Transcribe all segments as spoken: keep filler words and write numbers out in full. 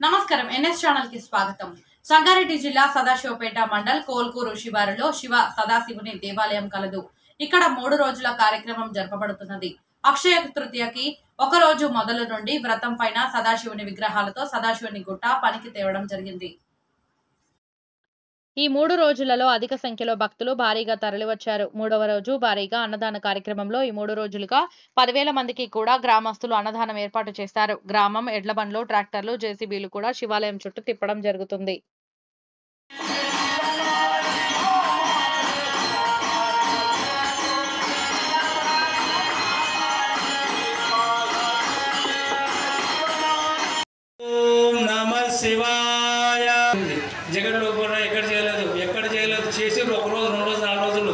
నమస్కారం NS channel కి స్వాగతం। సంగారెడ్డి జిల్లా సదాశివపేట మండల్ కోల్కూరు శివారులో శివ సదాశివుని దేవాలయం కలదు। ఇక్కడ మూడు రోజుల కార్యక్రమం జరపబడుతున్నది। అక్షయ తృతీయకి ఒక రోజు మొదలు నుండి వ్రతం పైన సదాశివుని విగ్రహాలతో సదాశివుని గుట్ట పనికి తేవడం జరిగింది। ఈ మూడు రోజులలో అధిక సంఖ్యలో భక్తులు భారీగా తరలివచ్చారు। మూడవ రోజు భారీగా అన్నదాన కార్యక్రమంలో ఈ మూడు రోజులుగా పదివేల మందికి కూడా గ్రామస్తులు అన్నదానం ఏర్పాటు చేశారు। గ్రామం ఎడ్లబండ్లు ట్రాక్టర్లు జేసీబీలు కూడా శివాలయం చుట్టూ తిప్పడం జరుగుతుంది। ఓం నమః శివాయ। జగన్ లోపల ఎక్కడ చేయలేదు ఎక్కడ చేయలేదు చేసి ఒక రోజు రెండు రోజులు నాలుగు రోజులు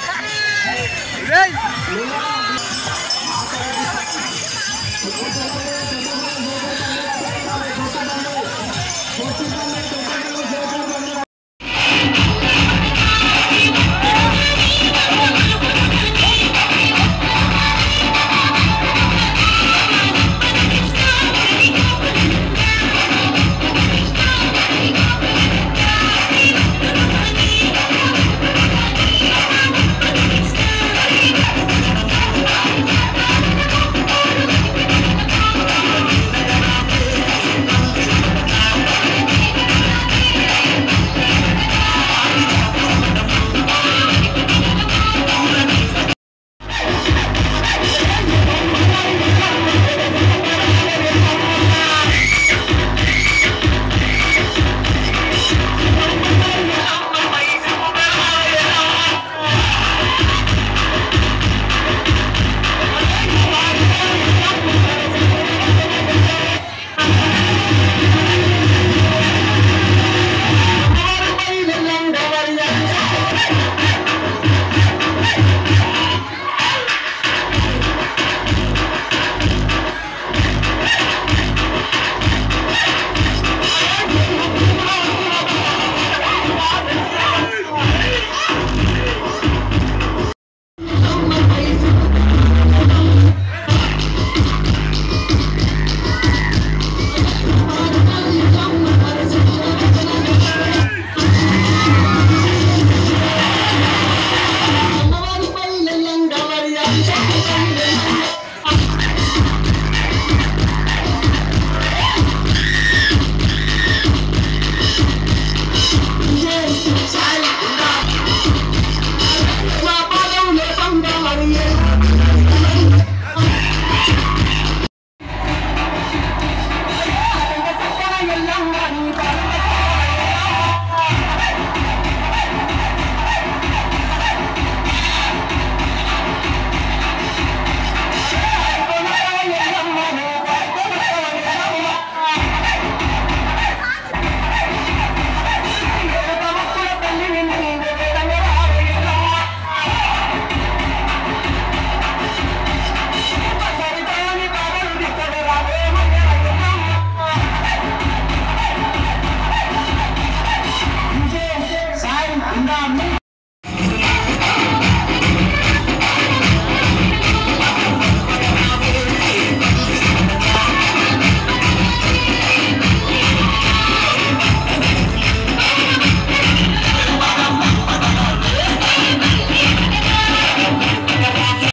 Hey!